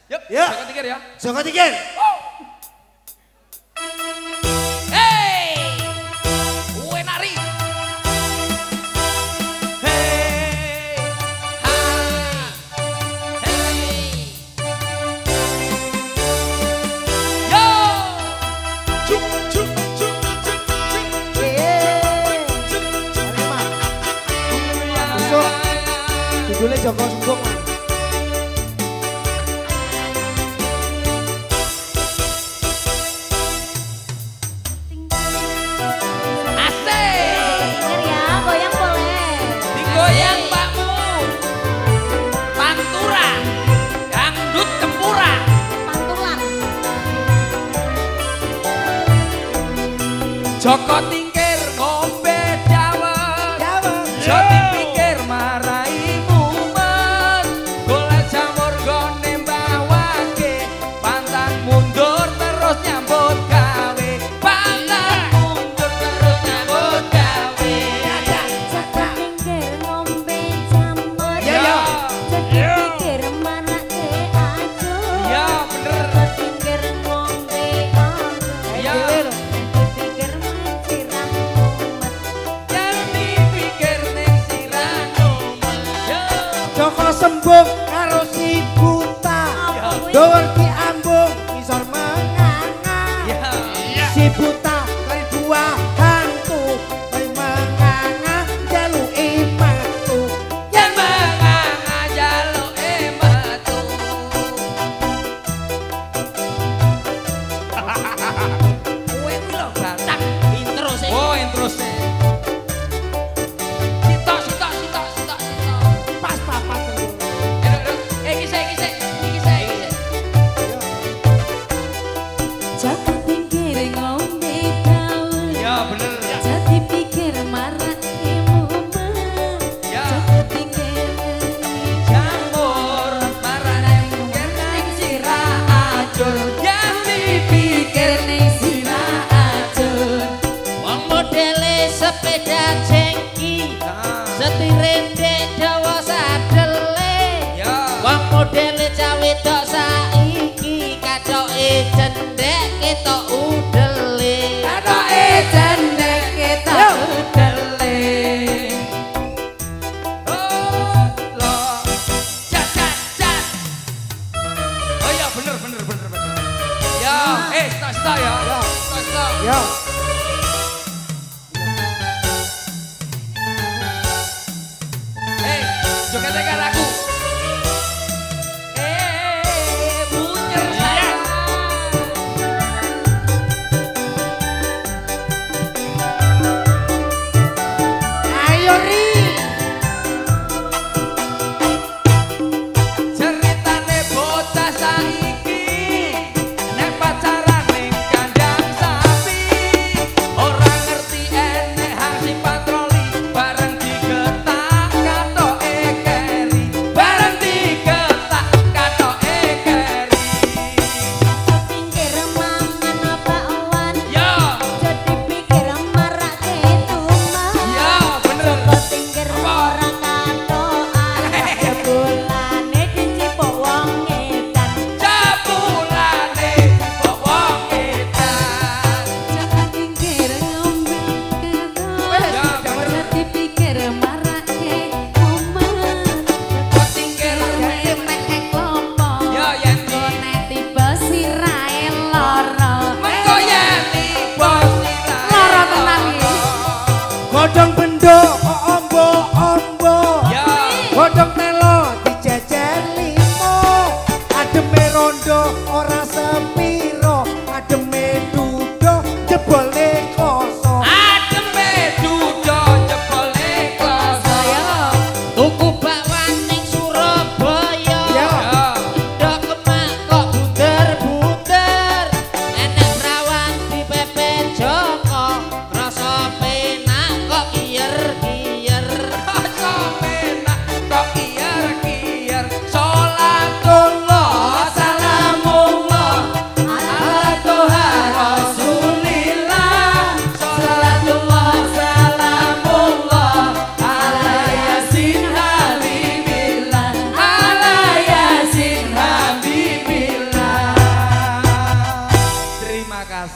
Yuk, Ya. Joko Tingkir ya. Joko Tingkir. Hey, Wenari. Hey, ha, hey. Yo, cuk cuk cuk cuk cuk. Besok judulnya Joko Sumbung. Digoyang mbakmu, pantura, dangdut tempura. Joko Tingkir ngombe dawet, jo dipikir marai mumet. Golek jamur gone mbawake, pantang mundur terus nyambut gawe. Pantang mundur terus nyambut gawe. Ya bener. Yang dipikir ning sirah nomer. Joko Sembung karo si buta. Dor diambung ngisor menganga. Si buta kali dua hantu. Kali menganga jaluki metu. Yang menganga jaluke metu. Kowe kuwi lho batak. Intro sih. Oh, intro sih. Sitok. Pas papat terus. Iki sih. Iki sih. Joko Tingkir ngombe daun, Ya bener. jadi pikir marah mumet. Ya. Joko Tingkir Jamur marane mungkin ning sirah ajur. Yang dipikir ning sirah ajur. Wong modele sepeda jengki, setire ndek dawa sadele. Ya. Wong modele cawe tok saiki, katoke cendhek ketok udele. Katoke cendhek ketok udele. Oh, lo. Cat. Oh iya bener. Ya, stop ya. Stop. Ya. Jogetnya kan aku. Bunyer saya. Ayo Ri. Ceritane bocah saiki nek pacaran ning kandang sapi.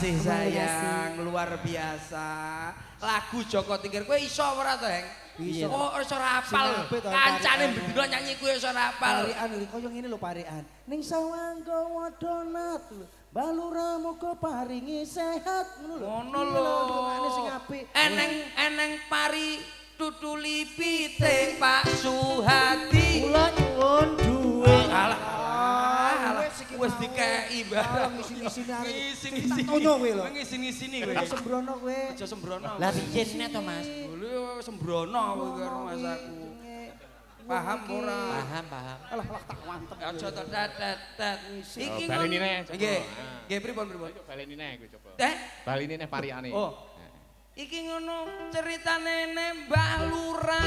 kasih sayang, luar biasa. Lagu Joko Tingkir kowe iso ora to, Heng? Iso. Oh, iso ora hafal. Kancane bendina nyanyi kowe iso ora hafal. Parian iki koyo ngene lho parian. Ning sawangga wadonat balura muga paringi sehat ngono lho. Sing apik. Eneng pari tutuli piting Pak Suhadi. Kula nyuwun dhuwit. Alah. Wis dikeki barang ngisi-ngisine arek. Ngisi-ngisi. Tonyo kowe lho. Ngisi-ngisini kowe. Aja sembrono kowe. Aja sembrono. Lah piye nek to Mas? Lho sembrono kowe karo Mas aku. Paham ora? Paham. Alah tak wantem. Aja to tet. Iki baleni neh. Nggih. Nggih pripun? Baleni neh kowe coba. Baleni neh pariane. Oh. Iki ngono ceritane Mbah Lurah.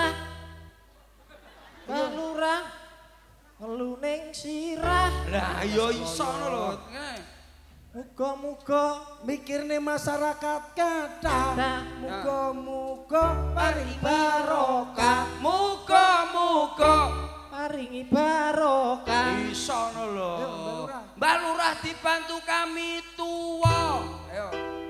Mbah Lurah ngeluning sirah. Lah ya iso ngono lho. Muga-muga mikirne masyarakat kathah. Muga-muga paring barokah. Muga-muga Paringi barokah. iso ngono lho. Ayo, Mbah Lurah. Mbah Lurah dibantu kami tuwa. Ayo.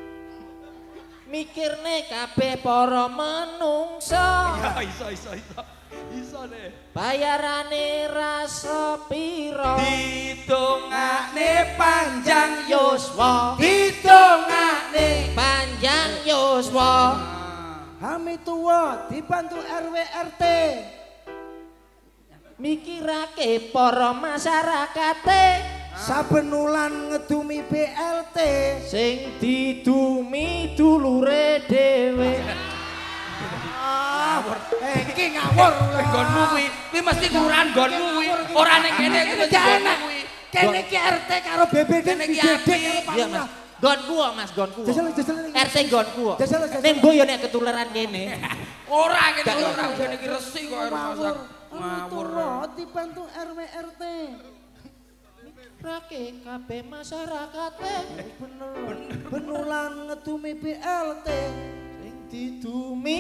Mikirne kabeh para menungso. Ya iso. Iso deh. Bayarane rasa pira? Ditongakne panjang Yuswa. Ditongakne Panjang yuswa. Hami tuwa dibantu RW RT. Mikirake para masyarakate Saben wulan ngedumi BLT. sing didumi dulure dhewe. Iki ngawur. nggonmu kuwi. Kuwi mesti kurang nggonmu kuwi. Ora ning kene kuwi mesti nggonmu kuwi. Kene iki RT karo BBD Kene iki digedhe apik. karo Iya Mas, gonku kok Mas, gonku. Jajal. RT gonku kok. Jajal. Ning mbok yo nek ketularan kene. Ora kene ora jane iki resik kok masak. Ngawur. Ngawur. Dibantu RW RT. Rake kabeh masyarakate Ben wulan ngedumi BLT. sing didumi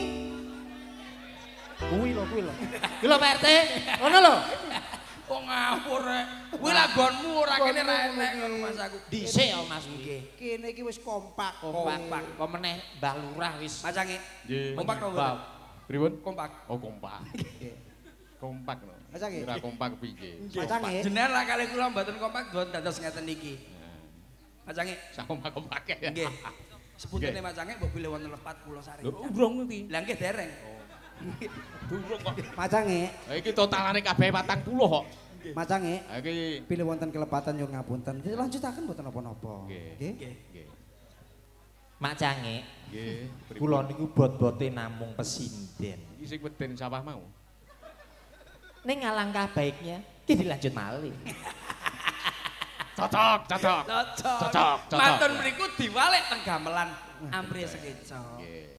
Kuwi lho. Iki lho Pak RT, ngono lho. Kok ngawur rek. Kuwi lagonmu ora kene ra enek ngono Mas aku. Dhisik yo Mas nggih. Kene iki wis kompak. Kompak, kok meneh Mbah Lurah wis. Macange. Nggih. Kompak to, Bab. Pripun? Kompak. Oh, kompak. Kompak lho. Masa nggih? Ora kompak piye. Macange. Jenengan lah kali kula mboten kompak don dados ngeten iki. Macange. Kompak ya. Nggih. Sebuntene macange mbok pilih wonten lepat kula sari. Lho, urung iki. Lah nggih dereng. Durung kok. Macange. Ha iki totalane kabeh 40 kok. Macange. Ha iki Pilih wonten kelepatan yo ngapunten. Lanjutaken mboten napa-napa. Nggih. Nggih. nggih. Macange, Nggih. kula niku bot-bote namung pesinden. Iki sing weden sawah mau. Ning alangkah baiknya ki dilanjut malih. Cocok. Cocok. Cocok. Matur mriku diwalek teng gamelan Ampri Sekeco. Nggih.